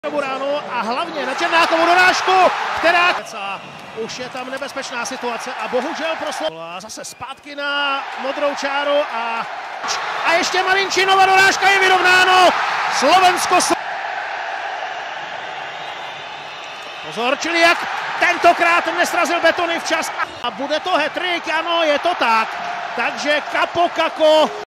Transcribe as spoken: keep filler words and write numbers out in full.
Ráno a hlavně na Černákovu dorážku, která už je tam nebezpečná situace a bohužel pro Slovácko. Zase zpátky na modrou čáru a, a ještě Marinčinova dorážka je vyrovnáno. Slovensko. Pozor, čili jak tentokrát nesrazil betony včas a bude to hat-trick, ano, je to tak. Takže Capo Caco.